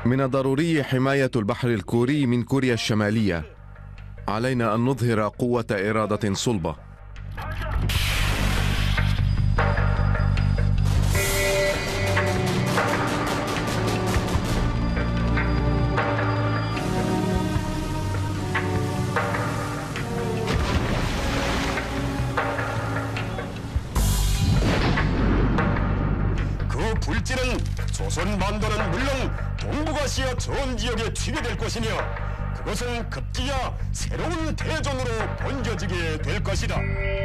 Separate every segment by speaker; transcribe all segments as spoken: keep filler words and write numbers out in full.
Speaker 1: من الضروري حماية البحر الكوري من كوريا الشمالية. علينا أن نظهر قوة إرادة صلبة.
Speaker 2: 불길은 조선 반도는 물론 동북아시아 전 지역에 튀게 될 것이며 그것은 급기야 새로운 대전으로 번져지게 될 것이다.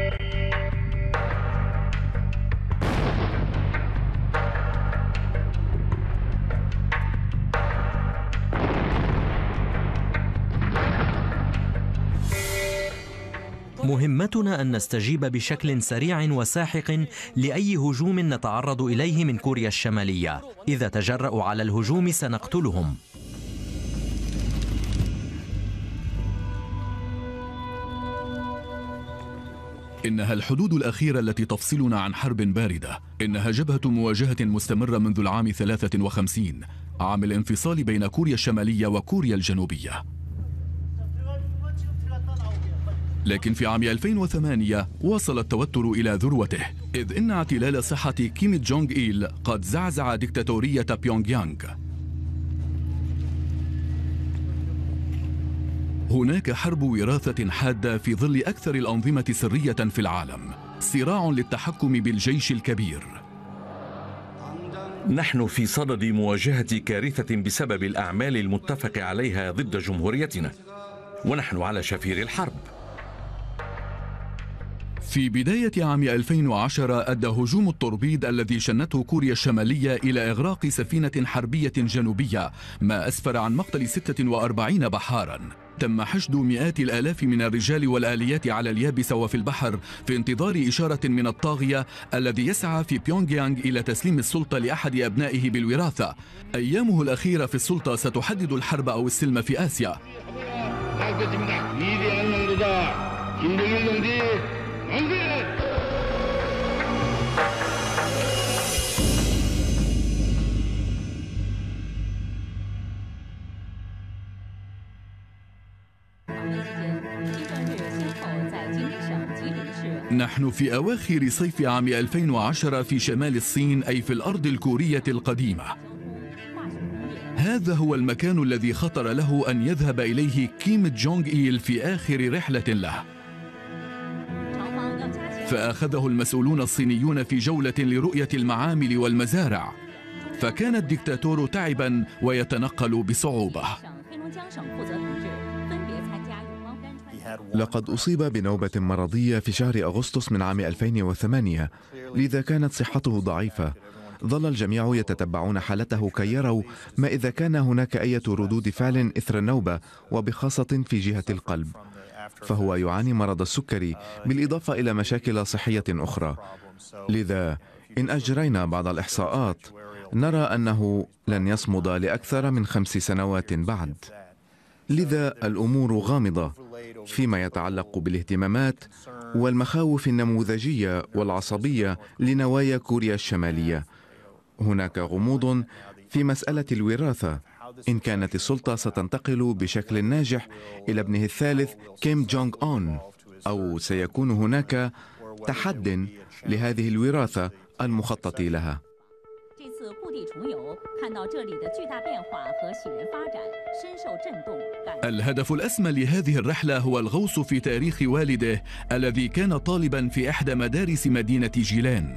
Speaker 3: مهمتنا أن نستجيب بشكل سريع وساحق لأي هجوم نتعرض إليه من كوريا الشمالية. إذا تجرأوا على الهجوم سنقتلهم.
Speaker 4: إنها الحدود الأخيرة التي تفصلنا عن حرب باردة. إنها جبهة مواجهة مستمرة منذ العام ثلاثة وخمسين، عام الانفصال بين كوريا الشمالية وكوريا الجنوبية. لكن في عام ألفين وثمانية وصل التوتر إلى ذروته، إذ إن اعتلال صحة كيم جونغ إيل قد زعزع ديكتاتورية بيونغ يانغ. هناك حرب وراثة حادة في ظل أكثر الأنظمة سرية في العالم، صراع للتحكم بالجيش الكبير.
Speaker 5: نحن في صدد مواجهة كارثة بسبب الأعمال المتفق عليها ضد جمهوريتنا، ونحن على شفير الحرب.
Speaker 4: في بداية عام ألفين وعشرة أدى هجوم التوربيد الذي شنته كوريا الشمالية إلى إغراق سفينة حربية جنوبية، ما أسفر عن مقتل ستة وأربعين بحارا. تم حشد مئات الآلاف من الرجال والآليات على اليابسة وفي البحر في انتظار إشارة من الطاغية الذي يسعى في بيونغ يانغ إلى تسليم السلطة لأحد أبنائه بالوراثة. أيامه الأخيرة في السلطة ستحدد الحرب أو السلم في آسيا. نحن في أواخر صيف عام ألفين وعشرة في شمال الصين، أي في الأرض الكورية القديمة. هذا هو المكان الذي خطر له أن يذهب إليه كيم جونغ إيل في آخر رحلة له. فأخذه المسؤولون الصينيون في جولة لرؤية المعامل والمزارع، فكان الدكتاتور تعبا ويتنقل بصعوبة.
Speaker 1: لقد أصيب بنوبة مرضية في شهر أغسطس من عام ألفين وثمانية، لذا كانت صحته ضعيفة. ظل الجميع يتتبعون حالته كي يروا ما إذا كان هناك أي ردود فعل إثر النوبة، وبخاصة في جهة القلب، فهو يعاني مرض السكري بالإضافة إلى مشاكل صحية أخرى. لذا إن أجرينا بعض الإحصاءات نرى أنه لن يصمد لأكثر من خمس سنوات بعد. لذا الأمور غامضة فيما يتعلق بالاهتمامات والمخاوف النموذجية والعصبية لنوايا كوريا الشمالية. هناك غموض في مسألة الوراثة، إن كانت السلطة ستنتقل بشكل ناجح إلى ابنه الثالث كيم جونغ أون، أو سيكون هناك تحد لهذه الوراثة المخطط لها.
Speaker 4: الهدف الأسمى لهذه الرحلة هو الغوص في تاريخ والده الذي كان طالبا في إحدى مدارس مدينة جيلان.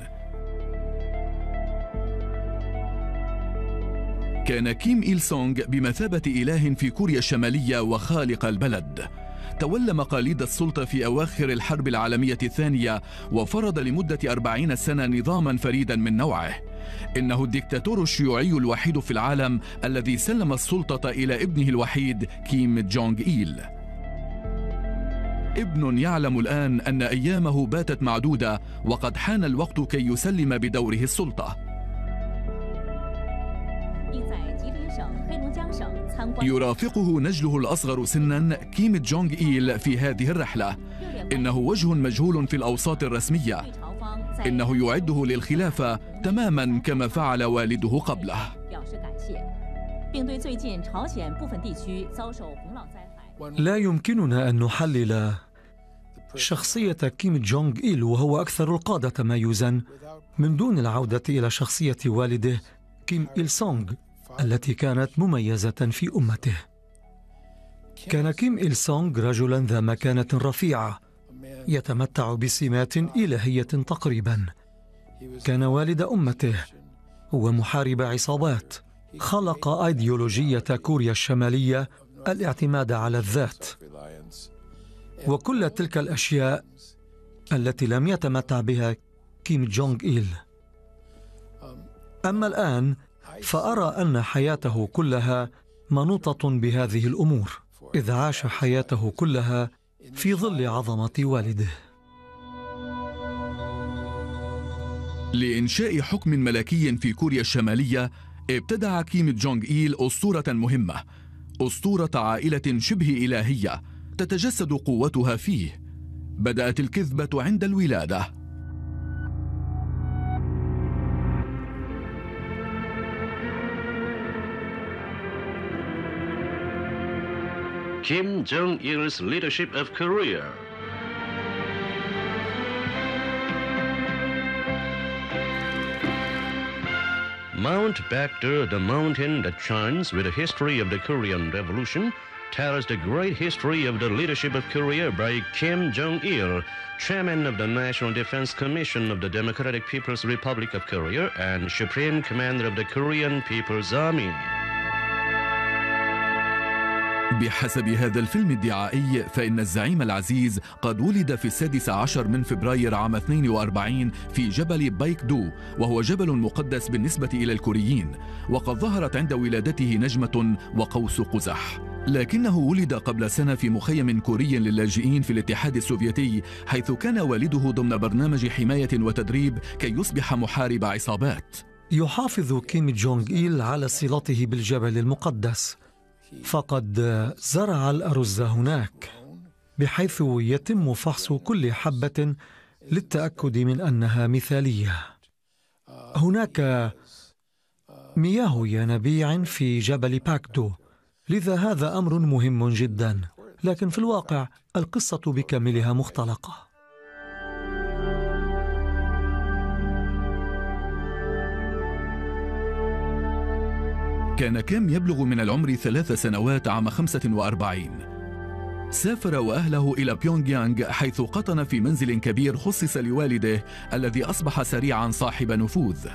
Speaker 4: كان كيم إيل سونغ بمثابة إله في كوريا الشمالية وخالق البلد. تولى مقاليد السلطة في أواخر الحرب العالمية الثانية، وفرض لمدة أربعين سنة نظاما فريدا من نوعه. إنه الدكتاتور الشيوعي الوحيد في العالم الذي سلم السلطة إلى ابنه الوحيد كيم جونغ إيل. ابن يعلم الآن أن أيامه باتت معدودة، وقد حان الوقت كي يسلم بدوره السلطة. يرافقه نجله الأصغر سنا كيم جونغ إيل في هذه الرحلة. إنه وجه مجهول في الأوساط الرسمية. إنه يعده للخلافة تماما كما فعل والده قبله.
Speaker 6: لا يمكننا أن نحلل شخصية كيم جونغ إيل وهو أكثر القادة تميزاً من دون العودة إلى شخصية والده كيم إيل سونغ التي كانت مميزة في أمته. كان كيم إيل سونغ رجلاً ذا مكانة رفيعة يتمتع بسمات إلهية تقريباً. كان والد أمته، هو محارب عصابات، خلق أيديولوجية كوريا الشمالية الاعتماد على الذات وكل تلك الأشياء التي لم يتمتع بها كيم جونغ إيل. أما الآن فأرى أن حياته كلها منوطة بهذه الأمور، إذ عاش حياته كلها في ظل عظمة والده.
Speaker 4: لإنشاء حكم ملكي في كوريا الشمالية ابتدع كيم جونغ إيل أسطورة مهمة، أسطورة عائلة شبه إلهية تتجسد قوتها فيه. بدأت الكذبة عند الولادة.
Speaker 7: Kim Jong-il's leadership of Korea. Mount Baekdu, the mountain that shines with the history of the Korean Revolution, tells the great history of the leadership of Korea by Kim Jong-il, chairman of the National Defense Commission of the Democratic People's Republic of Korea and supreme commander of the Korean People's Army.
Speaker 4: بحسب هذا الفيلم الدعائي فإن الزعيم العزيز قد ولد في السادس عشر من فبراير عام اثنين وأربعين في جبل بايكدو، وهو جبل مقدس بالنسبة إلى الكوريين، وقد ظهرت عند ولادته نجمة وقوس قزح. لكنه ولد قبل سنة في مخيم كوري للاجئين في الاتحاد السوفيتي، حيث كان والده ضمن برنامج حماية وتدريب كي يصبح محارب عصابات.
Speaker 6: يحافظ كيم جونغ إيل على صلته بالجبل المقدس، فقد زرع الأرز هناك بحيث يتم فحص كل حبة للتأكد من أنها مثالية. هناك مياه ينابيع في جبل باكدو، لذا هذا أمر مهم جدا، لكن في الواقع القصة بكاملها مختلقة.
Speaker 4: كان كيم يبلغ من العمر ثلاث سنوات عام خمسة وأربعين. سافر وأهله إلى بيونغ يانغ، حيث قطن في منزل كبير خصص لوالده الذي أصبح سريعا صاحب نفوذ.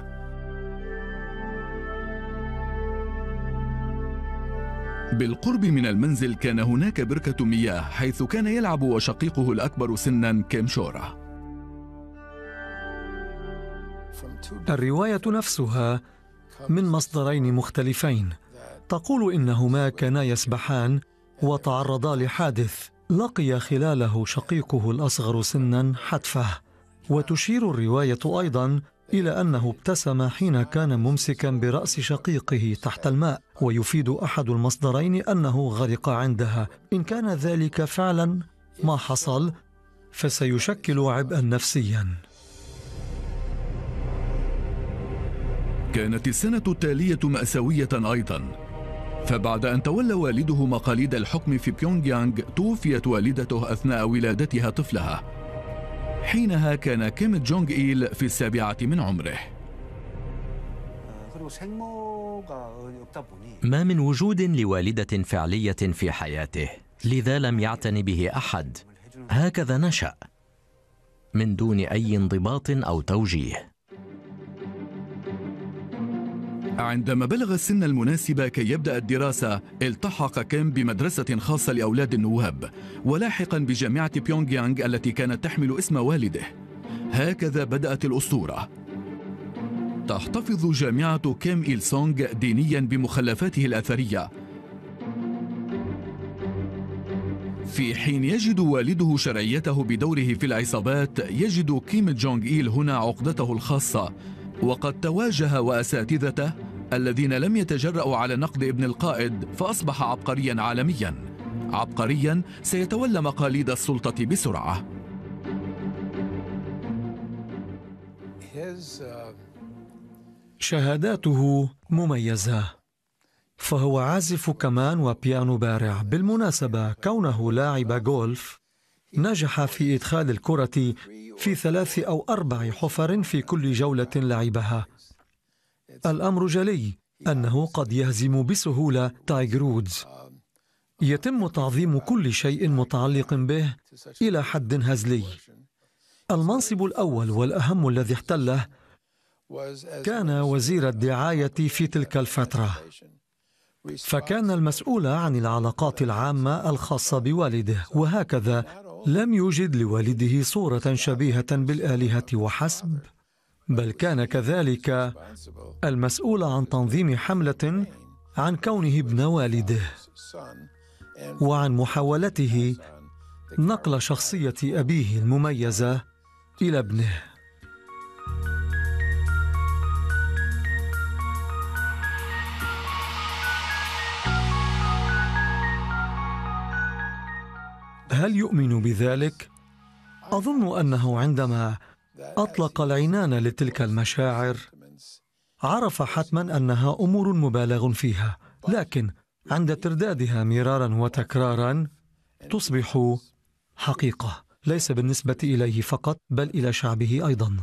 Speaker 4: بالقرب من المنزل كان هناك بركة مياه، حيث كان يلعب وشقيقه الأكبر سنا كيم شورا.
Speaker 6: الرواية نفسها من مصدرين مختلفين تقول إنهما كانا يسبحان وتعرضا لحادث لقي خلاله شقيقه الأصغر سنا حتفه، وتشير الرواية أيضا إلى أنه ابتسم حين كان ممسكا برأس شقيقه تحت الماء، ويفيد أحد المصدرين أنه غرق عندها. إن كان ذلك فعلا ما حصل فسيشكل عبئا نفسيا.
Speaker 4: كانت السنة التالية مأساوية أيضا، فبعد أن تولى والده مقاليد الحكم في بيونغ يانغ توفيت والدته أثناء ولادتها طفلها. حينها كان كيم جونغ إيل في السابعة من عمره.
Speaker 3: ما من وجود لوالدة فعلية في حياته، لذا لم يعتني به أحد. هكذا نشأ من دون أي انضباط أو توجيه.
Speaker 4: عندما بلغ السن المناسب كي يبدأ الدراسة، التحق كيم بمدرسة خاصة لأولاد النواب، ولاحقا بجامعة بيونغ يانغ التي كانت تحمل اسم والده. هكذا بدأت الأسطورة. تحتفظ جامعة كيم إيل سونغ دينيا بمخلفاته الأثرية، في حين يجد والده شرعيته بدوره في العصابات. يجد كيم جونغ إيل هنا عقدته الخاصة، وقد تواجه وأساتذته الذين لم يتجرأوا على نقد ابن القائد، فأصبح عبقريا عالميا، عبقريا سيتولى مقاليد السلطة بسرعة.
Speaker 6: شهاداته مميزة، فهو عازف كمان وبيانو بارع. بالمناسبة، كونه لاعب جولف نجح في إدخال الكرة في ثلاث أو أربع حفر في كل جولة لعبها. الأمر جلي أنه قد يهزم بسهولة تايجر وودز. يتم تعظيم كل شيء متعلق به إلى حد هزلي. المنصب الأول والأهم الذي احتله كان وزير الدعاية في تلك الفترة، فكان المسؤول عن العلاقات العامة الخاصة بوالده، وهكذا لم يوجد لوالده صورة شبيهة بالآلهة وحسب، بل كان كذلك المسؤول عن تنظيم حملة عن كونه ابن والده، وعن محاولته نقل شخصية أبيه المميزة إلى ابنه. هل يؤمن بذلك؟ أظن أنه عندما أطلق العنان لتلك المشاعر عرف حتما أنها أمور مبالغ فيها، لكن عند تردادها مرارا وتكرارا تصبح حقيقة، ليس بالنسبة إليه فقط بل إلى شعبه أيضا.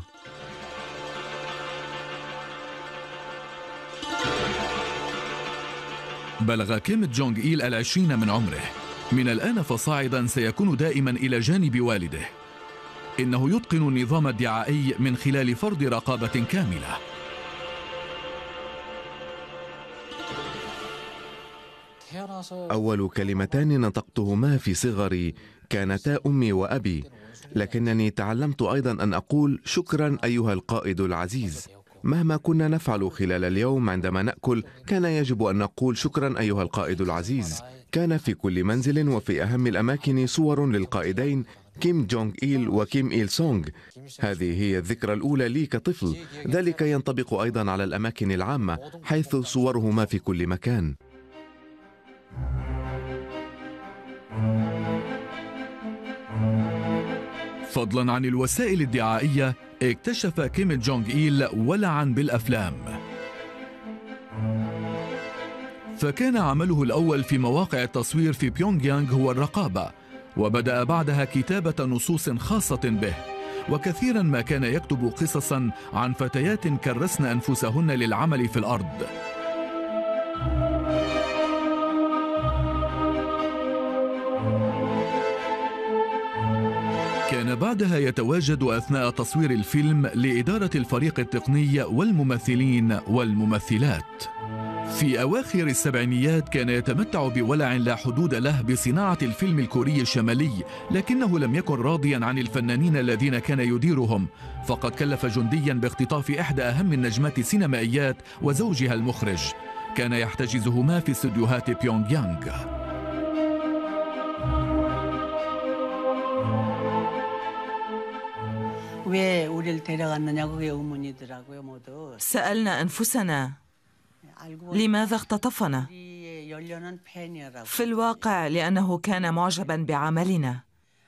Speaker 4: بلغ كيم جونغ إيل العشرين من عمره. من الآن فصاعدا سيكون دائما إلى جانب والده. إنه يتقن النظام الدعائي من خلال فرض رقابة كاملة.
Speaker 1: أول كلمتان نطقتهما في صغري كانتا أمي وأبي، لكنني تعلمت أيضا أن أقول شكرا أيها القائد العزيز. مهما كنا نفعل خلال اليوم عندما نأكل كان يجب أن نقول شكرا أيها القائد العزيز. كان في كل منزل وفي أهم الأماكن صور للقائدين كيم جونغ إيل وكيم إيل سونغ. هذه هي الذكرى الأولى لي كطفل. ذلك ينطبق أيضا على الأماكن العامة حيث صورهما في كل مكان.
Speaker 4: فضلا عن الوسائل الدعائية، اكتشف كيم جونغ إيل ولعا بالأفلام، فكان عمله الأول في مواقع التصوير في بيونغ يانغ هو الرقابة، وبدأ بعدها كتابة نصوص خاصة به، وكثيرا ما كان يكتب قصصا عن فتيات كرسن أنفسهن للعمل في الأرض. كان بعدها يتواجد أثناء تصوير الفيلم لإدارة الفريق التقني والممثلين والممثلات. في أواخر السبعينيات كان يتمتع بولع لا حدود له بصناعة الفيلم الكوري الشمالي، لكنه لم يكن راضيا عن الفنانين الذين كان يديرهم، فقد كلف جنديا باختطاف إحدى أهم النجمات السينمائيات وزوجها المخرج. كان يحتجزهما في استديوهات بيونغ يانغ.
Speaker 8: سألنا أنفسنا لماذا اختطفنا؟ في الواقع لأنه كان معجبا بعملنا،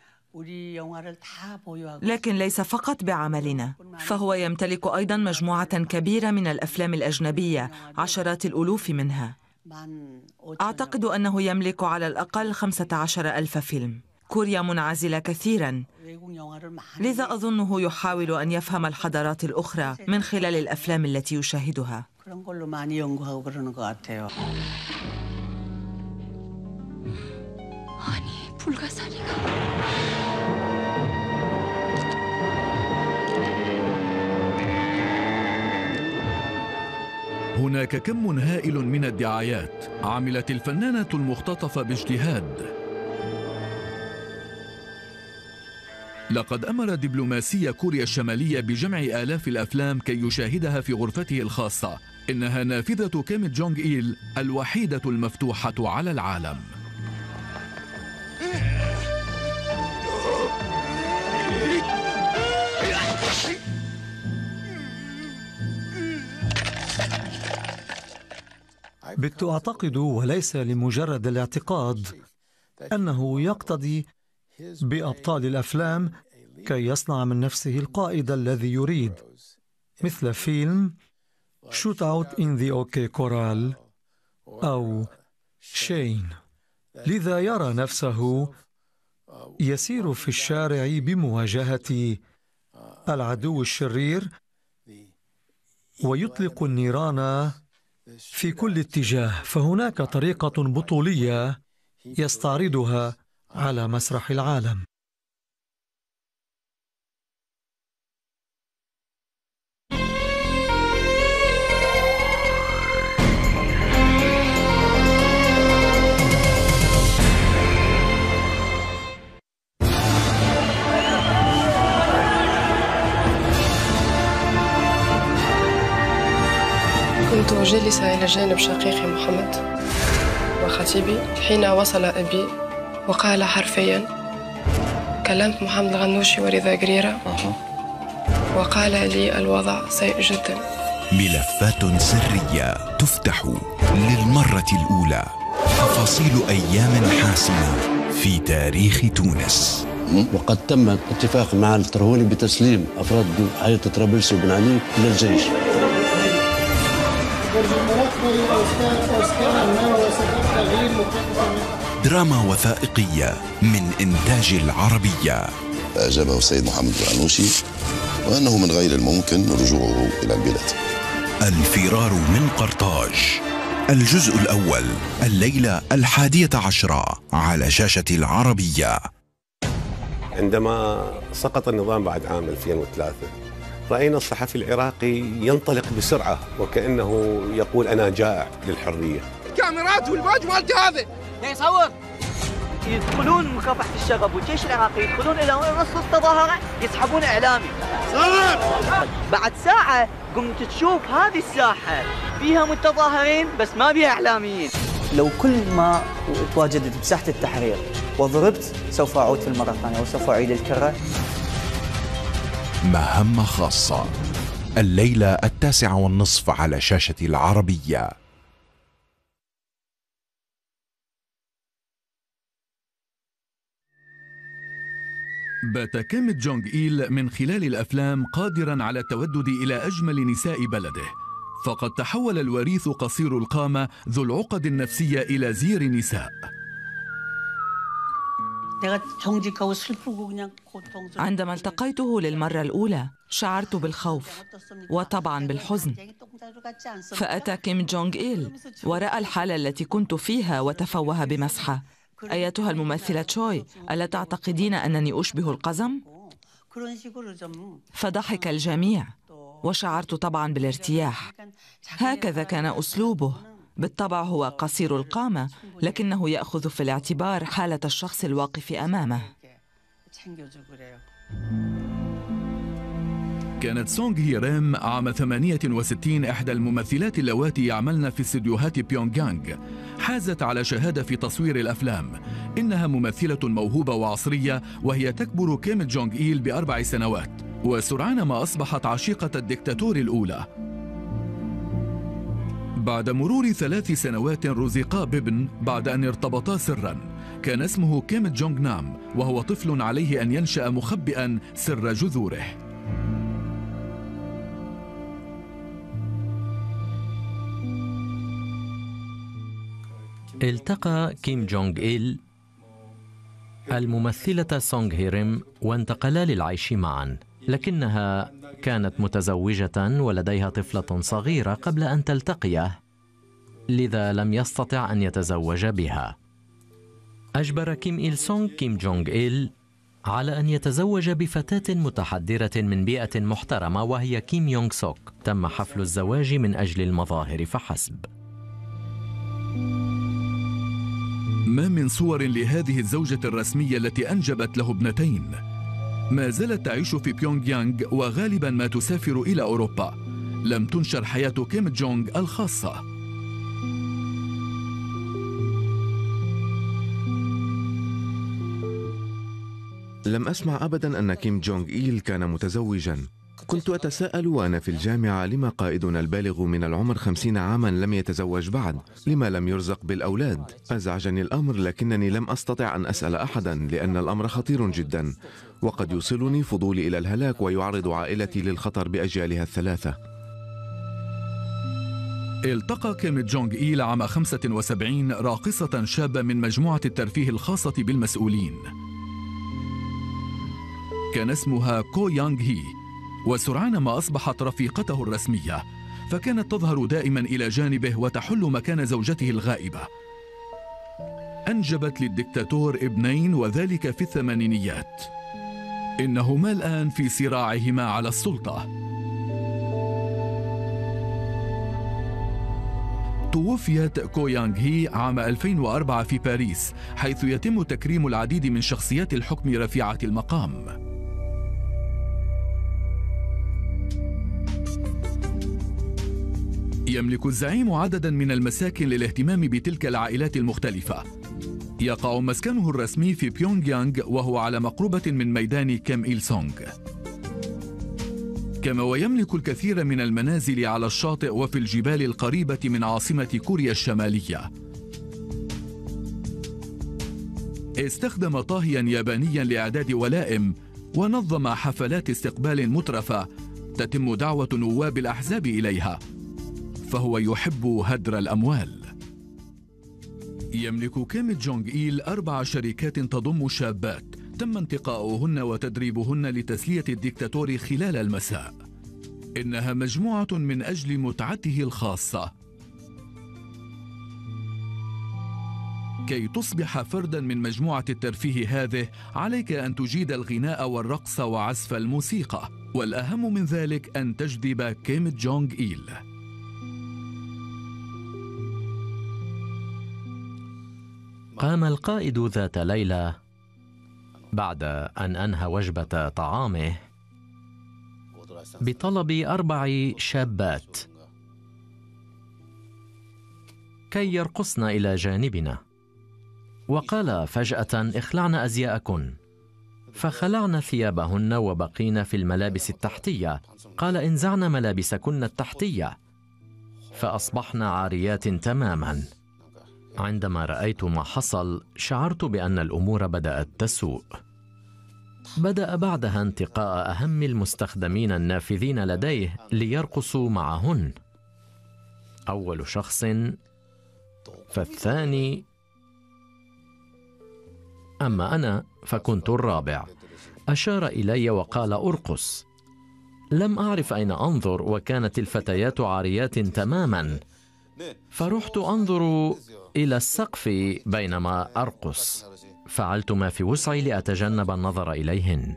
Speaker 8: لكن ليس فقط بعملنا، فهو يمتلك أيضا مجموعة كبيرة من الأفلام الأجنبية، عشرات الألوف منها. أعتقد أنه يملك على الأقل خمسة عشر ألف فيلم. كوريا منعزلة كثيرا، لذا أظنه يحاول أن يفهم الحضارات الأخرى من خلال الأفلام التي يشاهدها.
Speaker 4: هناك كم هائل من الدعايات عملت الفنانة المختطفة باجتهاد. لقد أمر دبلوماسي كوريا الشمالية بجمع آلاف الأفلام كي يشاهدها في غرفته الخاصة. إنها نافذة كيم جونغ إيل الوحيدة المفتوحة على العالم.
Speaker 6: بت أعتقد، وليس لمجرد الاعتقاد، أنه يقتضي بأبطال الأفلام كي يصنع من نفسه القائد الذي يريد، مثل فيلم شوت أوت إن ذا أوكي كورال أو شين، لذا يرى نفسه يسير في الشارع بمواجهة العدو الشرير ويطلق النيران في كل اتجاه، فهناك طريقة بطولية يستعرضها على مسرح العالم.
Speaker 9: كنت جالسة إلى جانب شقيقي محمد وخطيبي حين وصل أبي وقال حرفيا: كلمت محمد الغنوشي ورضا قريرة وقال لي الوضع سيء جدا.
Speaker 10: ملفات سرية تفتح للمرة الأولى، تفاصيل أيام حاسمة في تاريخ تونس.
Speaker 11: وقد تم اتفاق مع الترهوني بتسليم أفراد حي طرابلس وبن علي للجيش.
Speaker 10: دراما وثائقية من إنتاج العربية.
Speaker 12: أجابه السيد محمد الغنوشي وأنه من غير الممكن رجوعه إلى البلاد.
Speaker 10: الفرار من قرطاج، الجزء الأول، الليلة الحادية عشرة على شاشة العربية.
Speaker 13: عندما سقط النظام بعد عام ألفين وثلاثة رأينا الصحفي العراقي ينطلق بسرعة وكأنه يقول أنا جائع للحرية.
Speaker 14: الكاميرات والباج مالك هذا يصور، يدخلون مكافحة الشغب والجيش العراقي يدخلون إلى نص التظاهرة يسحبون إعلامي. بعد ساعة قمت تشوف هذه الساحة فيها متظاهرين بس ما فيها إعلاميين. لو كل ما تواجدت بساحة التحرير وضربت سوف أعود في المرة الثانية وسوف أعيد الكرة.
Speaker 10: مهمة خاصة، الليلة التاسعة والنصف على شاشة العربية.
Speaker 4: بات كيم جونغ إيل من خلال الأفلام قادرا على التودد إلى أجمل نساء بلده، فقد تحول الوريث قصير القامة ذو العقد النفسية إلى زير نساء.
Speaker 8: عندما التقيته للمرة الأولى شعرت بالخوف وطبعا بالحزن، فأتى كيم جونغ إيل ورأى الحالة التي كنت فيها وتفوه بمسحة. أيتها الممثلة تشوي، ألا تعتقدين أنني أشبه القزم؟ فضحك الجميع وشعرت طبعا بالارتياح. هكذا كان أسلوبه، بالطبع هو قصير القامة لكنه يأخذ في الاعتبار حالة الشخص الواقف أمامه.
Speaker 4: كانت سونغ هي ريم عام ثمانية وستين إحدى الممثلات اللواتي يعملن في استديوهات بيونغ يانغ. حازت على شهادة في تصوير الأفلام. إنها ممثلة موهوبة وعصرية، وهي تكبر كيم جونغ إيل بأربع سنوات، وسرعان ما أصبحت عشيقة الدكتاتور الأولى. بعد مرور ثلاث سنوات رزقا بابن بعد أن ارتبطا سرا، كان اسمه كيم جونغ نام، وهو طفل عليه أن ينشأ مخبئا سر جذوره.
Speaker 3: التقى كيم جونغ إيل الممثلة سونغ هي ريم وانتقلا للعيش معا، لكنها كانت متزوجة ولديها طفلة صغيرة قبل أن تلتقيه، لذا لم يستطع أن يتزوج بها. أجبر كيم إيل سونغ كيم جونغ إيل على أن يتزوج بفتاة متحضرة من بيئة محترمة وهي كيم يونغ سوك. تم حفل الزواج من أجل المظاهر فحسب.
Speaker 4: ما من صور لهذه الزوجة الرسمية التي أنجبت له ابنتين. ما زالت تعيش في بيونغ يانغ وغالبا ما تسافر إلى أوروبا. لم تنشر حياة كيم جونغ الخاصة.
Speaker 1: لم أسمع أبدا أن كيم جونغ إيل كان متزوجا. كنت أتساءل وأنا في الجامعة لما قائدنا البالغ من العمر خمسين عاما لم يتزوج بعد؟ لما لم يرزق بالأولاد؟ أزعجني الأمر، لكنني لم أستطع أن أسأل أحدا لأن الأمر خطير جدا، وقد يوصلني فضولي إلى الهلاك ويعرض عائلتي للخطر بأجيالها الثلاثة.
Speaker 4: التقى كيم جونغ إيل عام خمسة وسبعين راقصة شابة من مجموعة الترفيه الخاصة بالمسؤولين. كان اسمها كو يانغ هي، وسرعان ما أصبحت رفيقته الرسمية، فكانت تظهر دائما إلى جانبه وتحل مكان زوجته الغائبة. أنجبت للدكتاتور ابنين وذلك في الثمانينيات. إنهما الآن في صراعهما على السلطة. توفيت كو يانغ هي عام ألفين وأربعة في باريس، حيث يتم تكريم العديد من شخصيات الحكم رفيعة المقام. يملك الزعيم عددا من المساكن للاهتمام بتلك العائلات المختلفة. يقع مسكنه الرسمي في بيونغ يانغ، وهو على مقربة من ميدان كيم إيل سونغ. كما ويملك الكثير من المنازل على الشاطئ وفي الجبال القريبة من عاصمة كوريا الشمالية. استخدم طاهيا يابانيا لإعداد ولائم، ونظم حفلات استقبال مترفة تتم دعوة نواب الأحزاب إليها، فهو يحب هدر الأموال. يملك كيم جونغ إيل أربع شركات تضم شابات تم انتقاؤهن وتدريبهن لتسلية الدكتاتور خلال المساء. إنها مجموعة من أجل متعته الخاصة. كي تصبح فردا من مجموعة الترفيه هذه، عليك أن تجيد الغناء والرقص وعزف الموسيقى، والأهم من ذلك أن تجذب كيم جونغ إيل.
Speaker 3: قام القائد ذات ليلة بعد أن أنهى وجبة طعامه بطلب أربع شابات كي يرقصن إلى جانبنا، وقال فجأة: اخلعن أزياءكن. فخلعن ثيابهن وبقين في الملابس التحتية. قال: انزعن ملابسكن التحتية. فأصبحن عاريات تماما. عندما رأيت ما حصل شعرت بأن الأمور بدأت تسوء. بدأ بعدها انتقاء أهم المستخدمين النافذين لديه ليرقصوا معهن، أول شخص فالثاني، أما أنا فكنت الرابع. أشار إلي وقال: أرقص. لم أعرف أين أنظر، وكانت الفتيات عاريات تماما، فرحت أنظر إلى السقف بينما أرقص. فعلت ما في وسعي لأتجنب النظر إليهن.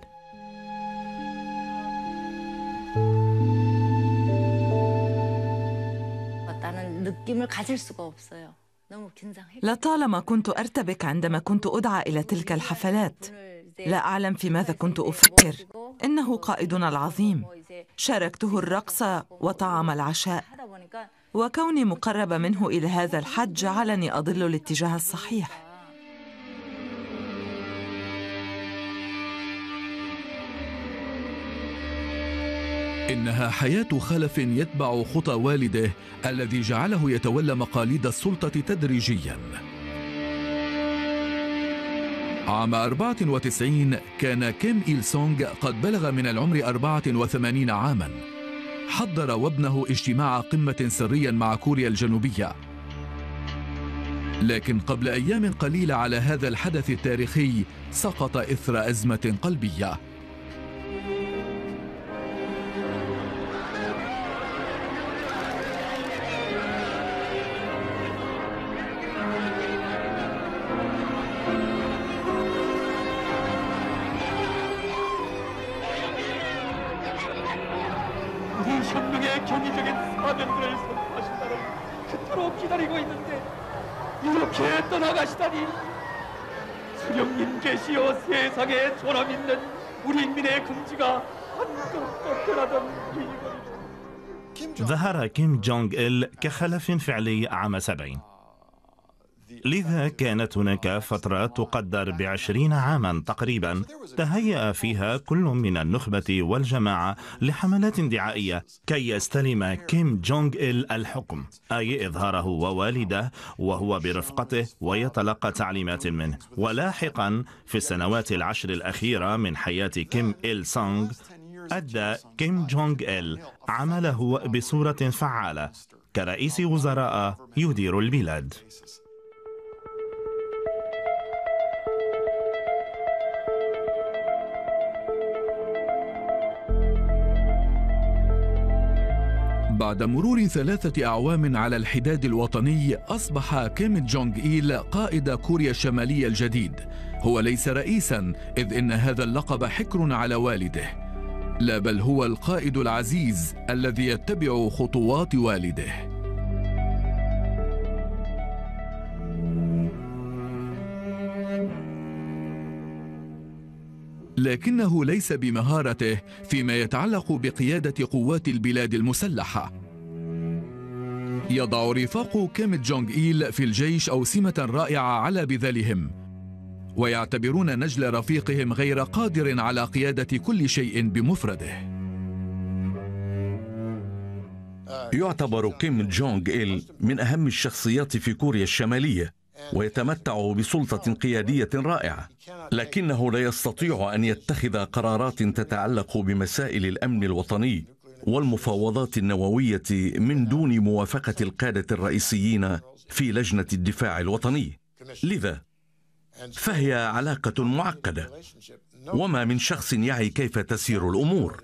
Speaker 8: لطالما كنت أرتبك عندما كنت أدعى إلى تلك الحفلات. لا أعلم في ماذا كنت أفكر. إنه قائدنا العظيم. شاركته الرقص وطعام العشاء، وكوني مقربة منه إلى هذا الحد جعلني أضل الاتجاه الصحيح.
Speaker 4: إنها حياة خلف يتبع خطى والده الذي جعله يتولى مقاليد السلطة تدريجياً. عام أربعة وتسعين كان كيم إيل سونغ قد بلغ من العمر أربعة وثمانين عاماً. حضر وابنه اجتماع قمة سرياً مع كوريا الجنوبية، لكن قبل أيام قليلة على هذا الحدث التاريخي سقط إثر أزمة قلبية.
Speaker 15: ظهر كيم جونغ إل كخلف فعلي عام سبعين، لذا كانت هناك فترة تقدر بعشرين عاما تقريبا تهيأ فيها كل من النخبة والجماعة لحملات دعائية كي يستلم كيم جونغ إل الحكم، أي إظهاره ووالده وهو برفقته ويتلقى تعليمات منه. ولاحقا في السنوات العشر الأخيرة من حياة كيم إل سونغ أدى كيم جونغ إل عمله بصورة فعالة، كرئيس وزراء يدير البلاد.
Speaker 4: بعد مرور ثلاثة أعوام على الحداد الوطني، أصبح كيم جونغ إيل قائد كوريا الشمالية الجديد. هو ليس رئيساً، إذ إن هذا اللقب حكر على والده، لا بل هو القائد العزيز الذي يتبع خطوات والده. لكنه ليس بمهارته فيما يتعلق بقيادة قوات البلاد المسلحة. يضع رفاق كيم جونغ إيل في الجيش أوسمة رائعة على بذلهم، ويعتبرون نجل رفيقهم غير قادر على قيادة كل شيء بمفرده.
Speaker 5: يعتبر كيم جونغ إيل من أهم الشخصيات في كوريا الشمالية، ويتمتع بسلطة قيادية رائعة، لكنه لا يستطيع أن يتخذ قرارات تتعلق بمسائل الأمن الوطني والمفاوضات النووية من دون موافقة القادة الرئيسيين في لجنة الدفاع الوطني. لذا فهي علاقة معقدة، وما من شخص يعي كيف تسير الأمور.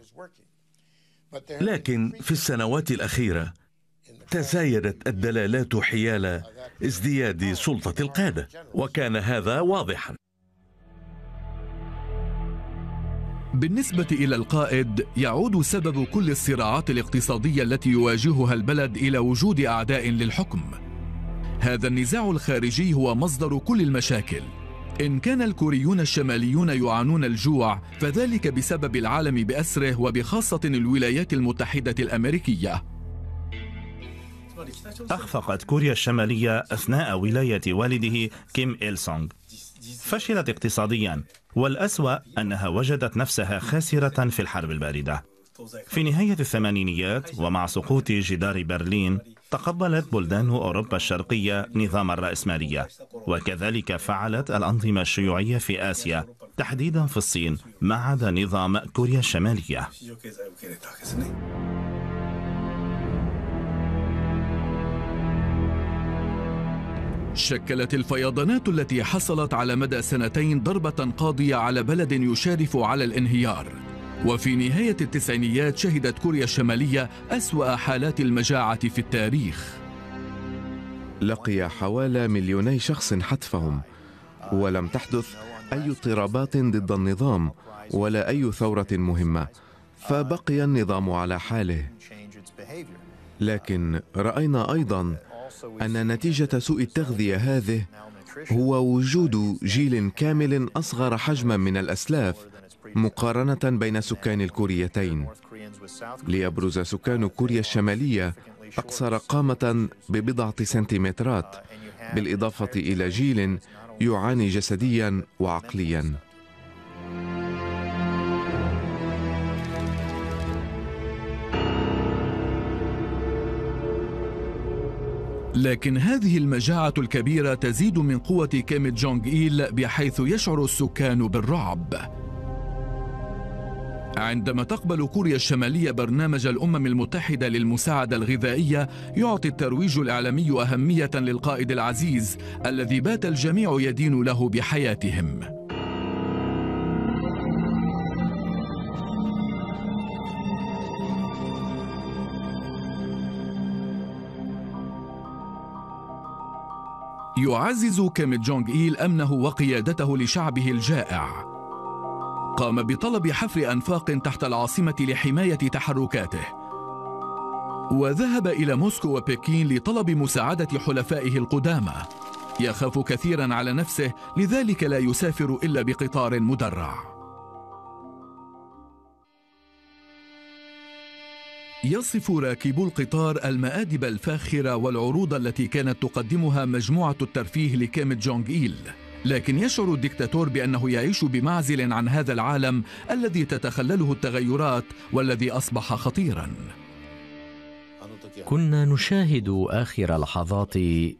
Speaker 5: لكن في السنوات الأخيرة تزايدت الدلالات حيال ازدياد سلطة القادة، وكان هذا واضحا.
Speaker 4: بالنسبة إلى القائد، يعود سبب كل الصراعات الاقتصادية التي يواجهها البلد إلى وجود أعداء للحكم. هذا النزاع الخارجي هو مصدر كل المشاكل. إن كان الكوريون الشماليون يعانون الجوع، فذلك بسبب العالم بأسره، وبخاصة الولايات المتحدة الأمريكية.
Speaker 15: أخفقت كوريا الشمالية أثناء ولاية والده كيم إل سونغ، فشلت اقتصاديا، والأسوأ أنها وجدت نفسها خاسرة في الحرب الباردة. في نهاية الثمانينيات ومع سقوط جدار برلين، تقبلت بلدان أوروبا الشرقية نظام الرأسمالية، وكذلك فعلت الأنظمة الشيوعية في آسيا، تحديدا في الصين، ما عدا نظام كوريا الشمالية.
Speaker 4: شكلت الفيضانات التي حصلت على مدى سنتين ضربة قاضية على بلد يشارف على الانهيار. وفي نهاية التسعينيات شهدت كوريا الشمالية أسوأ حالات المجاعة في التاريخ.
Speaker 1: لقي حوالي مليوني شخص حتفهم، ولم تحدث أي اضطرابات ضد النظام ولا أي ثورة مهمة، فبقي النظام على حاله. لكن رأينا أيضا أن نتيجة سوء التغذية هذه هو وجود جيل كامل أصغر حجما من الأسلاف مقارنة بين سكان الكوريتين. ليبرز سكان كوريا الشمالية أقصر قامة ببضعة سنتيمترات، بالإضافة إلى جيل يعاني جسديا وعقليا.
Speaker 4: لكن هذه المجاعة الكبيرة تزيد من قوة كيم جونغ إيل، بحيث يشعر السكان بالرعب. عندما تقبل كوريا الشمالية برنامج الأمم المتحدة للمساعدة الغذائية، يعطي الترويج الإعلامي أهمية للقائد العزيز الذي بات الجميع يدين له بحياتهم. يعزز كيم جونغ إيل أمنه وقيادته لشعبه الجائع. قام بطلب حفر أنفاق تحت العاصمة لحماية تحركاته، وذهب إلى موسكو وبكين لطلب مساعدة حلفائه القدامى. يخاف كثيرا على نفسه، لذلك لا يسافر إلا بقطار مدرع. يصف راكبو القطار المآدب الفاخرة والعروض التي كانت تقدمها مجموعة الترفيه لكيم جونغ إيل، لكن يشعر الدكتاتور بأنه يعيش بمعزل عن هذا العالم الذي تتخلله التغيرات والذي أصبح خطيرا.
Speaker 3: كنا نشاهد آخر لحظات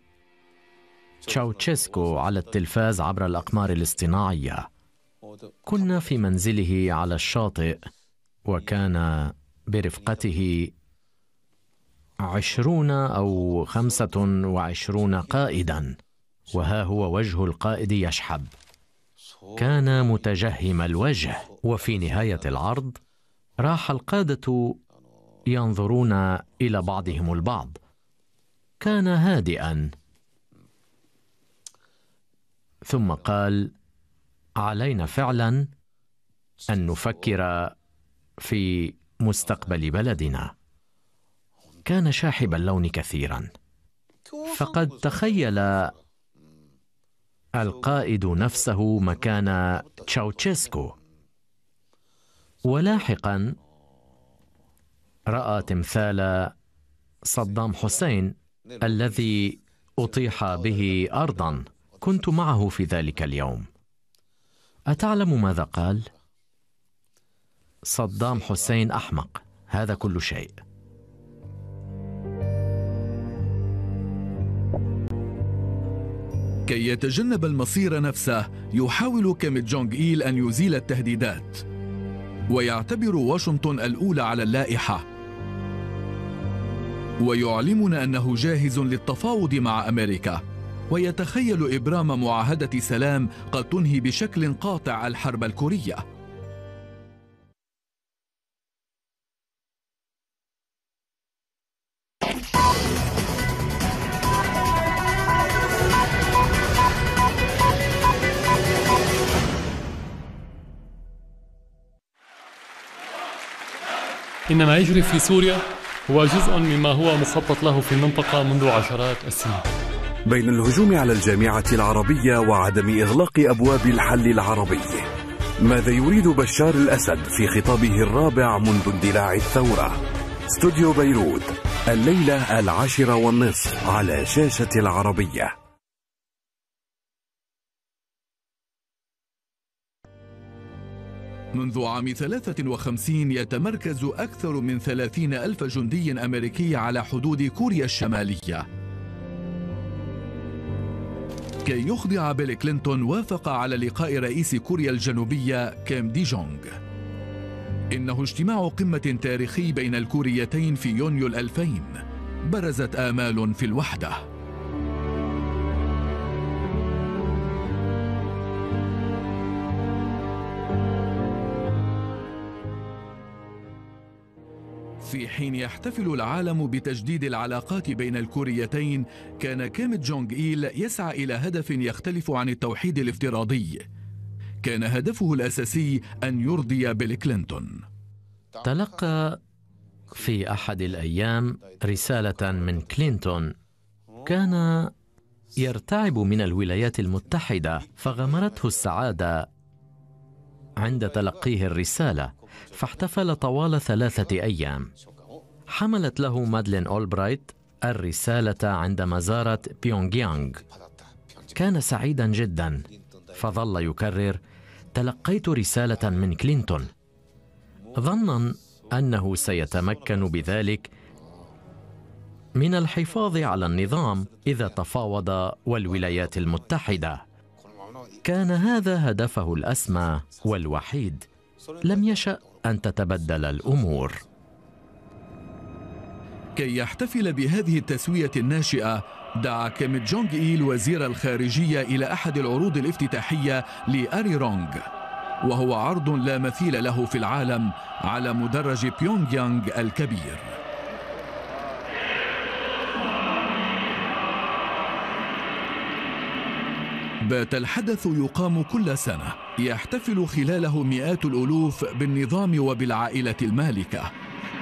Speaker 3: تشاوشيسكو على التلفاز عبر الأقمار الاصطناعية. كنا في منزله على الشاطئ، وكان برفقته عشرون أو خمسة وعشرون قائدا، وها هو وجه القائد يشحب. كان متجهم الوجه، وفي نهاية العرض راح القادة ينظرون إلى بعضهم البعض. كان هادئا، ثم قال: علينا فعلا أن نفكر في مستقبل بلدنا. كان شاحب اللون كثيرا، فقد تخيل القائد نفسه مكان تشاوشيسكو، ولاحقا رأى تمثال صدام حسين الذي أطيح به أرضا. كنت معه في ذلك اليوم. أتعلم ماذا قال؟ صدام حسين أحمق، هذا كل شيء.
Speaker 4: كي يتجنب المصير نفسه، يحاول كيم جونغ إيل أن يزيل التهديدات، ويعتبر واشنطن الأولى على اللائحة، ويعلمنا أنه جاهز للتفاوض مع أمريكا، ويتخيل إبرام معاهدة سلام قد تنهي بشكل قاطع الحرب الكورية.
Speaker 16: إن ما يجري في سوريا هو جزء مما هو مخطط له في المنطقة منذ عشرات السنين.
Speaker 17: بين الهجوم على الجامعة العربية وعدم إغلاق أبواب الحل العربي، ماذا يريد بشار الأسد في خطابه الرابع منذ اندلاع الثورة؟ استوديو بيروت، الليلة العاشرة والنصف على شاشة العربية.
Speaker 4: منذ عام ثلاثة وخمسين يتمركز أكثر من ثلاثين ألف جندي أمريكي على حدود كوريا الشمالية. كي يخضع بيل كلينتون وافق على لقاء رئيس كوريا الجنوبية كيم دي جونغ. إنه اجتماع قمة تاريخي بين الكوريتين في يونيو الألفين. برزت آمال في الوحدة. في حين يحتفل العالم بتجديد العلاقات بين الكوريتين، كان كيم جونغ إيل يسعى إلى هدف يختلف عن التوحيد الافتراضي. كان هدفه الأساسي أن يرضي بيل كلينتون.
Speaker 3: تلقى في أحد الأيام رسالة من كلينتون. كان يرتعب من الولايات المتحدة، فغمرته السعادة عند تلقيه الرسالة، فاحتفل طوال ثلاثة أيام. حملت له مادلين أولبرايت الرسالة عندما زارت بيونغ يانغ. كان سعيدا جدا، فظل يكرر: تلقيت رسالة من كلينتون، ظنا أنه سيتمكن بذلك من الحفاظ على النظام إذا تفاوض والولايات المتحدة. كان هذا هدفه الأسمى والوحيد. لم يشأ أن تتبدل الأمور.
Speaker 4: كي يحتفل بهذه التسوية الناشئة، دعا كيم جونغ إيل وزير الخارجية إلى أحد العروض الافتتاحية لأريرونغ، وهو عرض لا مثيل له في العالم على مدرج بيونغ يانغ الكبير. بات الحدث يقام كل سنة، يحتفل خلاله مئات الألوف بالنظام وبالعائلة المالكة.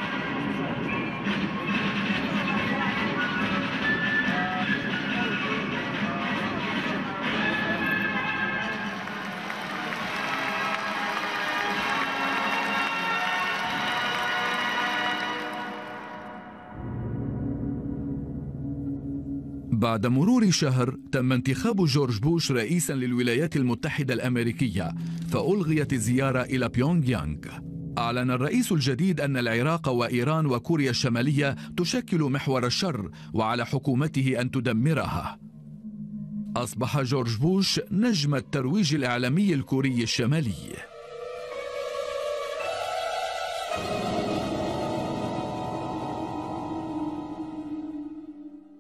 Speaker 4: بعد مرور شهر تم انتخاب جورج بوش رئيسا للولايات المتحدة الأمريكية، فألغيت الزيارة إلى بيونغ يانغ. أعلن الرئيس الجديد أن العراق وإيران وكوريا الشمالية تشكل محور الشر، وعلى حكومته أن تدمرها. أصبح جورج بوش نجم الترويج الإعلامي الكوري الشمالي.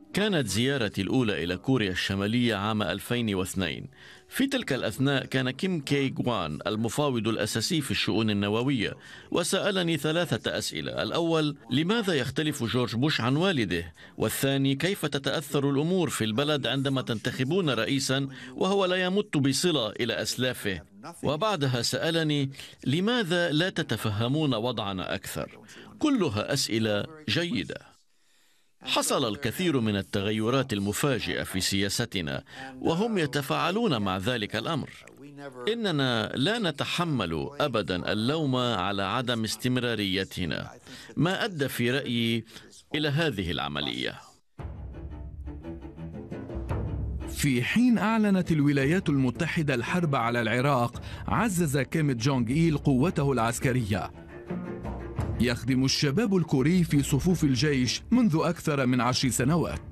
Speaker 18: كانت زيارتي الأولى إلى كوريا الشمالية عام ألفين واثنين. في تلك الأثناء كان كيم كي جوان المفاوض الأساسي في الشؤون النووية، وسألني ثلاثة أسئلة. الأول: لماذا يختلف جورج بوش عن والده؟ والثاني: كيف تتأثر الأمور في البلد عندما تنتخبون رئيسا وهو لا يمت بصلة إلى أسلافه؟ وبعدها سألني: لماذا لا تتفهمون وضعنا أكثر؟ كلها أسئلة جيدة. حصل الكثير من التغيرات المفاجئة في سياستنا وهم يتفاعلون مع ذلك الأمر. إننا لا نتحمل أبدا اللوم على عدم استمراريتنا، ما أدى في رأيي إلى هذه العملية.
Speaker 4: في حين أعلنت الولايات المتحدة الحرب على العراق، عزز كيم جونغ إيل قوته العسكرية. يخدم الشباب الكوري في صفوف الجيش منذ أكثر من عشر سنوات.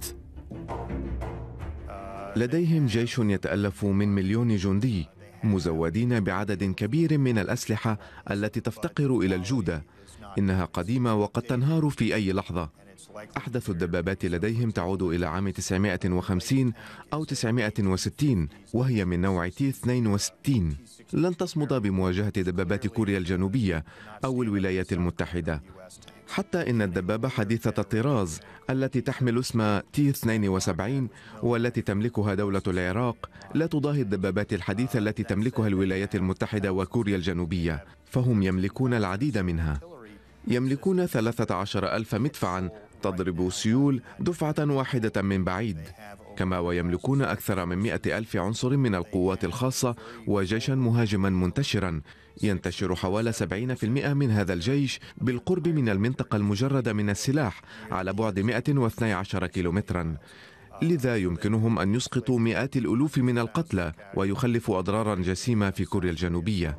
Speaker 1: لديهم جيش يتألف من مليون جندي مزودين بعدد كبير من الأسلحة التي تفتقر إلى الجودة. إنها قديمة وقد تنهار في أي لحظة. أحدث الدبابات لديهم تعود إلى عام تسعمائة وخمسين أو تسعمائة وستين، وهي من نوع تي اثنين وستين. لن تصمد بمواجهة دبابات كوريا الجنوبية أو الولايات المتحدة. حتى إن الدبابة حديثة الطراز التي تحمل اسم تي اثنين وسبعين والتي تملكها دولة العراق لا تضاهي الدبابات الحديثة التي تملكها الولايات المتحدة وكوريا الجنوبية، فهم يملكون العديد منها. يملكون ثلاثة عشر ألف مدفعا تضرب سيول دفعة واحدة من بعيد، كما ويملكون أكثر من مئة ألف عنصر من القوات الخاصة وجيشا مهاجما منتشرا. ينتشر حوالي سبعين بالمئة من هذا الجيش بالقرب من المنطقة المجردة من السلاح على بعد مئة واثني عشر كيلومترا، لذا يمكنهم أن يسقطوا مئات الألوف من القتلى ويخلفوا أضرارا جسيمة في كوريا الجنوبية.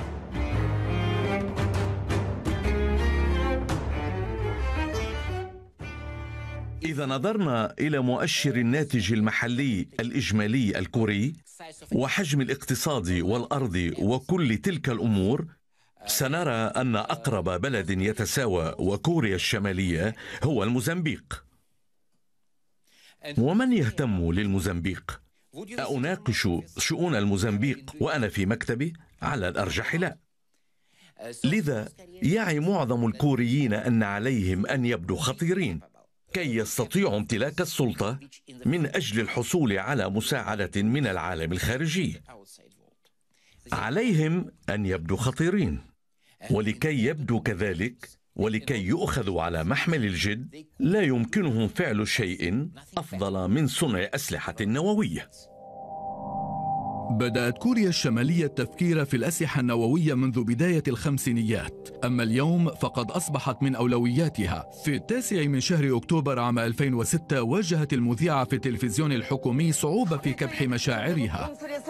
Speaker 5: إذا نظرنا إلى مؤشر الناتج المحلي الإجمالي الكوري وحجم الاقتصاد والأرض وكل تلك الأمور، سنرى أن أقرب بلد يتساوى وكوريا الشمالية هو الموزمبيق. ومن يهتم للموزمبيق؟ أناقش شؤون الموزمبيق وأنا في مكتبي؟ على الأرجح لا. لذا يعي معظم الكوريين أن عليهم أن يبدوا خطيرين كي يستطيعوا امتلاك السلطة من أجل الحصول على مساعدة من العالم الخارجي. عليهم أن يبدوا خطيرين، ولكي يبدوا كذلك ولكي يؤخذوا على محمل الجد لا يمكنهم فعل شيء أفضل من صنع أسلحة نووية.
Speaker 4: بدأت كوريا الشمالية التفكير في الأسلحة النووية منذ بداية الخمسينيات، أما اليوم فقد أصبحت من أولوياتها. في التاسع من شهر أكتوبر عام ألفين وستة واجهت المذيعة في التلفزيون الحكومي صعوبة في كبح مشاعرها.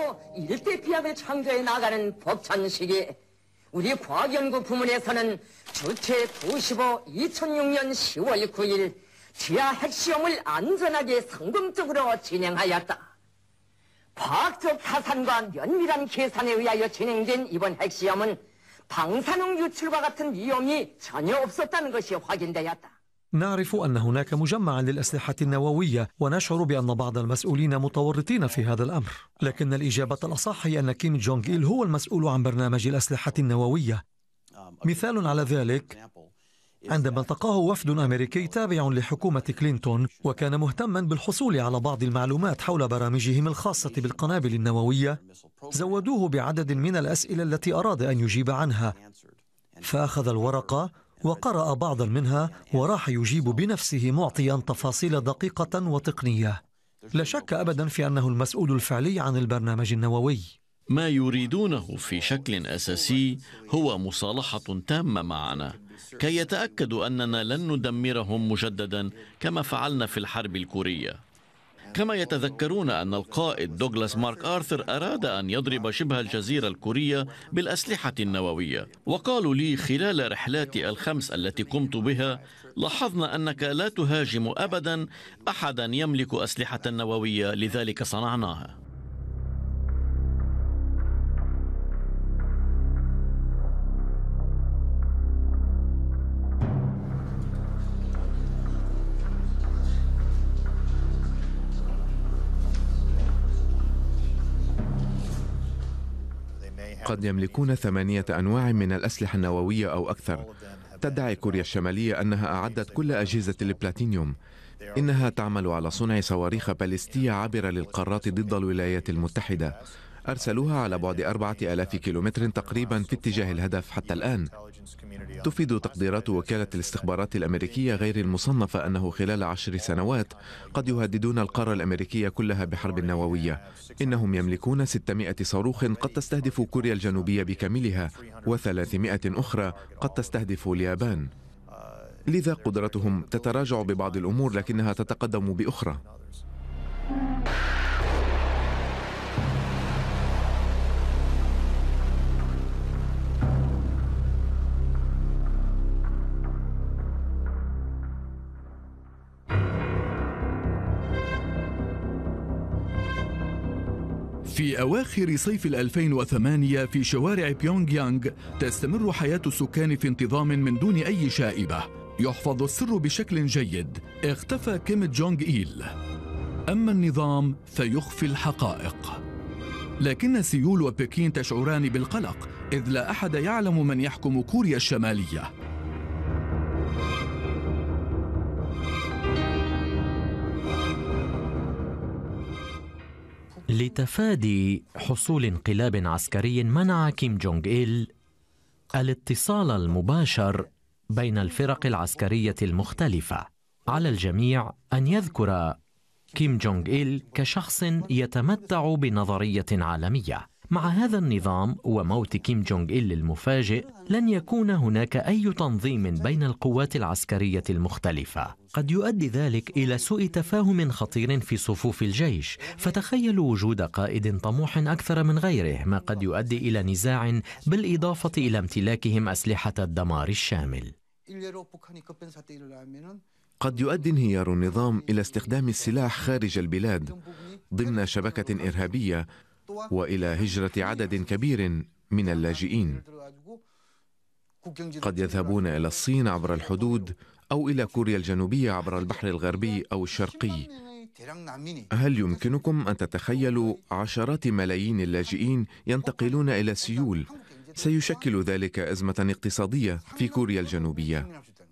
Speaker 19: 우리 과학연구 부문에서는 주체 구십오 이천육 년 시월 구일 지하 핵시험을 안전하게 성공적으로 진행하였다. 과학적 타산과 면밀한 계산에 의하여 진행된 이번 핵시험은 방사능 유출과 같은 위험이 전혀 없었다는 것이 확인되었다.
Speaker 6: نعرف أن هناك مجمعا للأسلحة النووية ونشعر بأن بعض المسؤولين متورطين في هذا الأمر، لكن الإجابة الأصح هي أن كيم جونغ إيل هو المسؤول عن برنامج الأسلحة النووية. مثال على ذلك عندما التقاه وفد أمريكي تابع لحكومة كلينتون وكان مهتما بالحصول على بعض المعلومات حول برامجهم الخاصة بالقنابل النووية، زودوه بعدد من الأسئلة التي أراد أن يجيب عنها، فأخذ الورقة وقرأ بعضا منها وراح يجيب بنفسه معطيا تفاصيل دقيقة وتقنية. لا شك أبدا في أنه المسؤول الفعلي عن البرنامج النووي.
Speaker 18: ما يريدونه في شكل أساسي هو مصالحة تامة معنا كي يتأكدوا أننا لن ندمرهم مجددا كما فعلنا في الحرب الكورية. كما يتذكرون أن القائد دوغلاس مارك آرثر أراد أن يضرب شبه الجزيرة الكورية بالأسلحة النووية، وقالوا لي خلال رحلاتي الخمس التي قمت بها: لاحظنا أنك لا تهاجم أبدا أحدا يملك أسلحة نووية، لذلك صنعناها.
Speaker 1: قد يملكون ثمانية أنواع من الأسلحة النووية أو أكثر. تدعي كوريا الشمالية أنها أعدت كل أجهزة البلاتينيوم. إنها تعمل على صنع صواريخ باليستية عابرة للقارات ضد الولايات المتحدة. أرسلوها على بعد أربعة آلاف كيلومتر تقريبا في اتجاه الهدف حتى الآن. تفيد تقديرات وكالة الاستخبارات الأمريكية غير المصنفة أنه خلال عشر سنوات قد يهددون القارة الأمريكية كلها بحرب نووية. إنهم يملكون ستمائة صاروخ قد تستهدف كوريا الجنوبية بكاملها، وثلاثمائة أخرى قد تستهدف اليابان. لذا قدرتهم تتراجع ببعض الأمور لكنها تتقدم بأخرى.
Speaker 4: في أواخر صيف ألفين وثمانية في شوارع بيونغ يانغ تستمر حياة السكان في انتظام من دون أي شائبة. يحفظ السر بشكل جيد. اختفى كيم جونغ إيل. أما النظام فيخفي الحقائق. لكن سيول وبكين تشعران بالقلق، إذ لا أحد يعلم من يحكم كوريا الشمالية.
Speaker 3: لتفادي حصول انقلاب عسكري منع كيم جونغ إيل الاتصال المباشر بين الفرق العسكرية المختلفة. على الجميع أن يذكر كيم جونغ إيل كشخص يتمتع بنظرية عالمية. مع هذا النظام وموت كيم جونغ إيل المفاجئ لن يكون هناك أي تنظيم بين القوات العسكرية المختلفة. قد يؤدي ذلك إلى سوء تفاهم خطير في صفوف الجيش، فتخيلوا وجود قائد طموح أكثر من غيره، ما قد يؤدي إلى نزاع بالإضافة إلى امتلاكهم أسلحة الدمار الشامل.
Speaker 1: قد يؤدي انهيار النظام إلى استخدام السلاح خارج البلاد ضمن شبكة إرهابية، وإلى هجرة عدد كبير من اللاجئين. قد يذهبون إلى الصين عبر الحدود أو إلى كوريا الجنوبية عبر البحر الغربي أو الشرقي. هل يمكنكم أن تتخيلوا عشرات ملايين اللاجئين ينتقلون إلى سيول؟ سيشكل ذلك أزمة اقتصادية في كوريا الجنوبية.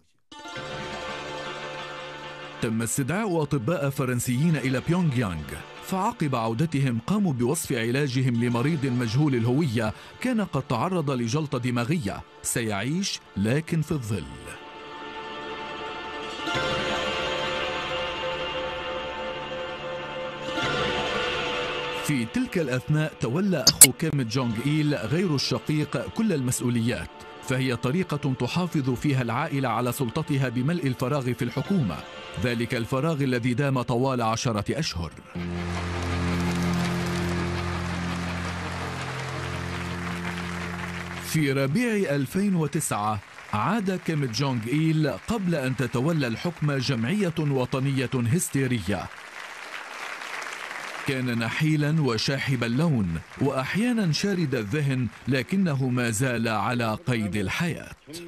Speaker 4: تم استدعاء أطباء فرنسيين إلى بيونغ يانغ، فعقب عودتهم قاموا بوصف علاجهم لمريض مجهول الهوية كان قد تعرض لجلطة دماغية. سيعيش لكن في الظل. في تلك الأثناء تولى أخو كيم جونغ إيل غير الشقيق كل المسؤوليات، فهي طريقة تحافظ فيها العائلة على سلطتها بملء الفراغ في الحكومة، ذلك الفراغ الذي دام طوال عشرة أشهر. في ربيع ألفين وتسعة عاد كيم جونغ إيل قبل أن تتولى الحكم جمعية وطنية هستيرية. كان نحيلا وشاحب اللون وأحيانا شارد الذهن، لكنه ما زال على قيد الحياة.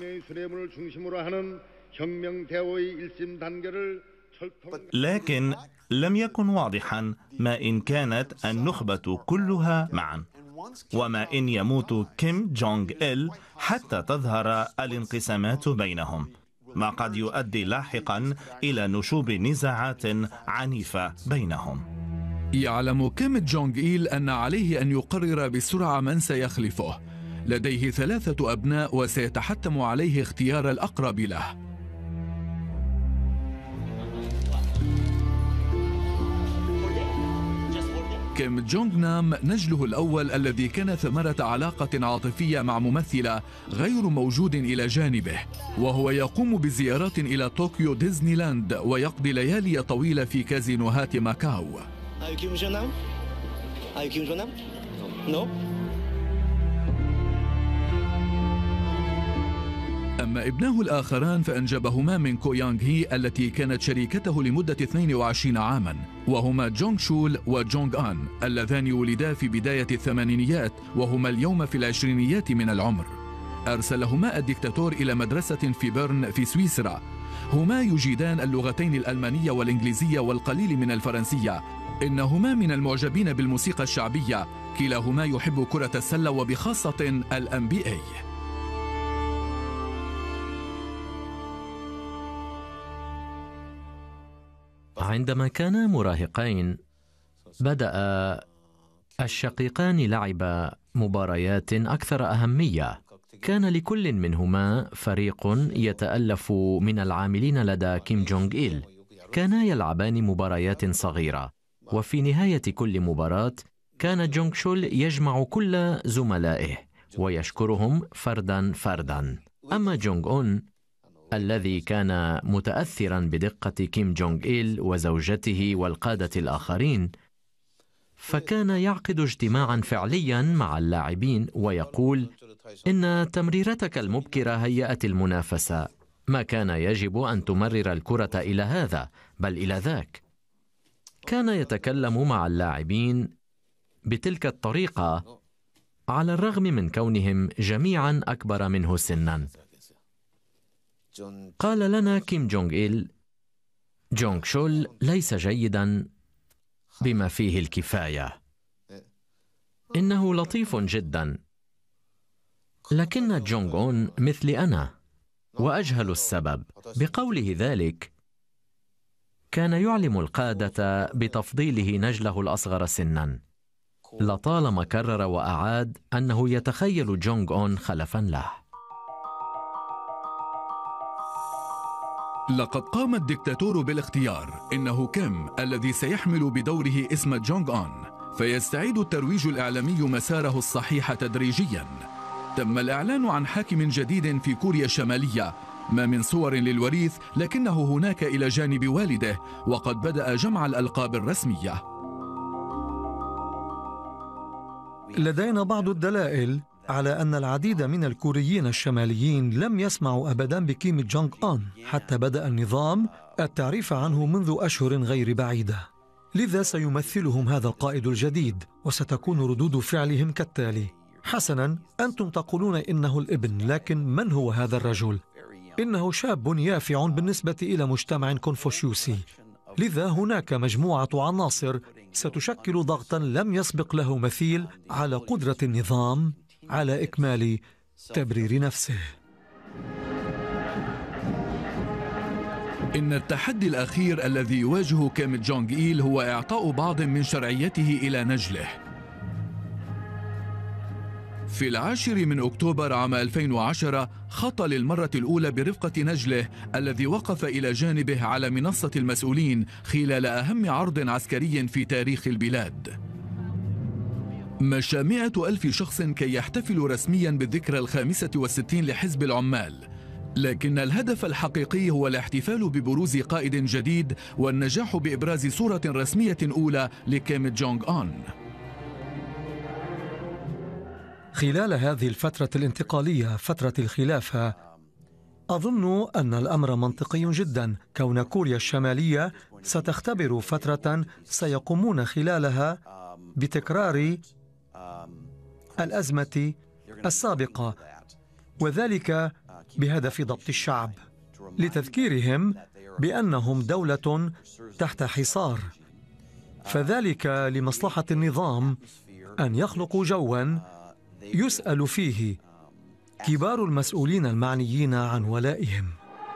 Speaker 15: لكن لم يكن واضحا ما إن كانت النخبة كلها معا، وما إن يموت كيم جونغ إل حتى تظهر الانقسامات بينهم، ما قد يؤدي لاحقا إلى نشوب نزاعات عنيفة بينهم.
Speaker 4: يعلم كيم جونغ إيل أن عليه أن يقرر بسرعة من سيخلفه. لديه ثلاثة أبناء وسيتحتم عليه اختيار الأقرب له. كيم جونغ نام نجله الأول الذي كان ثمرة علاقة عاطفية مع ممثلة غير موجود إلى جانبه، وهو يقوم بزيارات إلى طوكيو ديزني لاند ويقضي ليالي طويلة في كازينوهات ماكاو. أما ابناه الآخران فأنجبهما من كو يانغ هي التي كانت شريكته لمدة اثنين وعشرين عاما، وهما جونغ شول وجونغ آن اللذان ولدا في بداية الثمانينيات وهما اليوم في العشرينيات من العمر. أرسلهما الدكتاتور إلى مدرسة في بيرن في سويسرا. هما يجيدان اللغتين الألمانية والإنجليزية والقليل من الفرنسية. إنهما من المعجبين بالموسيقى الشعبية، كلاهما يحب كرة السلة وبخاصة ال إن بي إيه.
Speaker 3: عندما كانا مراهقين بدأ الشقيقان لعب مباريات أكثر أهمية. كان لكل منهما فريق يتألف من العاملين لدى كيم جونغ إيل. كانا يلعبان مباريات صغيرة، وفي نهاية كل مباراة كان جونغ شول يجمع كل زملائه ويشكرهم فردا فردا. أما جونغ أون الذي كان متأثرا بدقة كيم جونغ إيل وزوجته والقادة الآخرين، فكان يعقد اجتماعا فعليا مع اللاعبين ويقول: إن تمريرتك المبكرة هيأت المنافسة، ما كان يجب أن تمرر الكرة إلى هذا بل إلى ذاك. كان يتكلم مع اللاعبين بتلك الطريقة على الرغم من كونهم جميعا أكبر منه سنا. قال لنا كيم جونغ إيل: جونغ شول ليس جيدا بما فيه الكفاية، إنه لطيف جدا، لكن جونغ أون مثلي أنا وأجهل السبب. بقوله ذلك كان يعلم القادة بتفضيله نجله الأصغر سنا. لطالما كرر وأعاد أنه يتخيل جونغ أون خلفا له.
Speaker 4: لقد قام الدكتاتور بالاختيار، إنه كيم الذي سيحمل بدوره اسم جونغ أون، فيستعيد الترويج الإعلامي مساره الصحيح تدريجيا. تم الإعلان عن حاكم جديد في كوريا الشمالية، ما من صور للوريث لكنه هناك إلى جانب والده، وقد بدأ جمع الألقاب الرسمية.
Speaker 6: لدينا بعض الدلائل على أن العديد من الكوريين الشماليين لم يسمعوا أبدا بكيم جونغ أون حتى بدأ النظام التعريف عنه منذ أشهر غير بعيدة. لذا سيمثلهم هذا القائد الجديد، وستكون ردود فعلهم كالتالي: حسنا، أنتم تقولون إنه الابن، لكن من هو هذا الرجل؟ إنه شاب يافع بالنسبة إلى مجتمع كونفوشيوسي. لذا هناك مجموعة عناصر ستشكل ضغطا لم يسبق له مثيل على قدرة النظام على إكمال تبرير نفسه.
Speaker 4: إن التحدي الأخير الذي يواجه كيم جونغ إيل هو إعطاء بعض من شرعيته إلى نجله. في العاشر من أكتوبر عام ألفين وعشرة خطى للمرة الأولى برفقة نجله الذي وقف إلى جانبه على منصة المسؤولين خلال أهم عرض عسكري في تاريخ البلاد. مشى مئة ألف شخص كي يحتفلوا رسميا بالذكرى الخامسة والستين لحزب العمال، لكن الهدف الحقيقي هو الاحتفال ببروز قائد جديد والنجاح بإبراز صورة رسمية أولى لكيم جونغ أون.
Speaker 6: خلال هذه الفترة الانتقالية، فترة الخلافة، أظن أن الأمر منطقي جدا، كون كوريا الشمالية ستختبر فترة سيقومون خلالها بتكرار الأزمة السابقة، وذلك بهدف ضبط الشعب، لتذكيرهم بأنهم دولة تحت حصار. فذلك لمصلحة النظام أن يخلقوا جواً يسأل فيه كبار المسؤولين المعنيين عن ولائهم.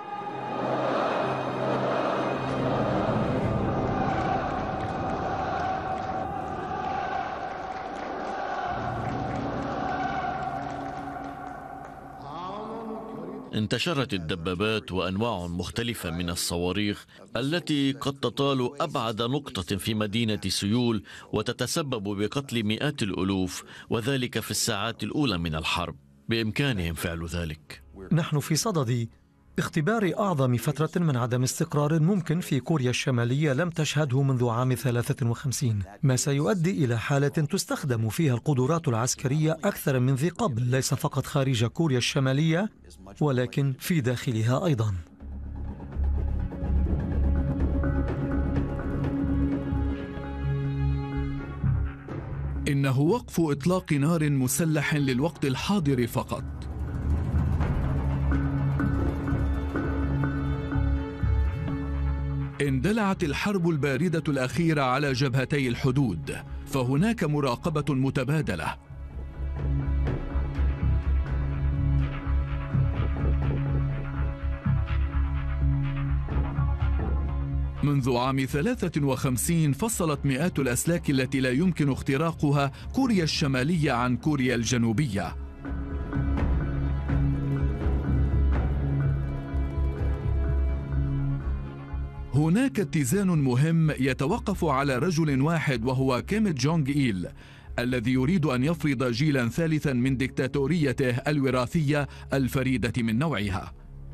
Speaker 18: انتشرت الدبابات وأنواع مختلفة من الصواريخ التي قد تطال أبعد نقطة في مدينة سيول وتتسبب بقتل مئات الألوف، وذلك في الساعات الأولى من الحرب. بإمكانهم فعل ذلك.
Speaker 6: نحن في صدد اختبار أعظم فترة من عدم استقرار ممكن في كوريا الشمالية لم تشهده منذ عام ثلاثة وخمسين، ما سيؤدي إلى حالة تستخدم فيها القدرات العسكرية أكثر من ذي قبل، ليس فقط خارج كوريا الشمالية ولكن في داخلها أيضا.
Speaker 4: إنه وقف إطلاق نار مسلح للوقت الحاضر فقط. اندلعت الحرب الباردة الأخيرة على جبهتي الحدود، فهناك مراقبة متبادلة. منذ عام ثلاثة وخمسين فصلت مئات الأسلاك التي لا يمكن اختراقها كوريا الشمالية عن كوريا الجنوبية. هناك اتزان مهم يتوقف على رجل واحد، وهو كيم جونغ إيل، الذي يريد أن يفرض جيلا ثالثا من ديكتاتوريته الوراثية الفريدة من نوعها.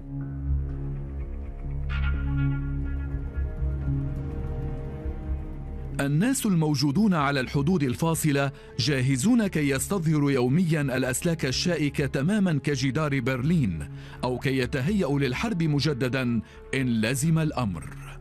Speaker 4: الناس الموجودون على الحدود الفاصلة جاهزون كي يستظهروا يوميا الأسلاك الشائكة تماما كجدار برلين، أو كي يتهيأوا للحرب مجددا إن لزم الأمر.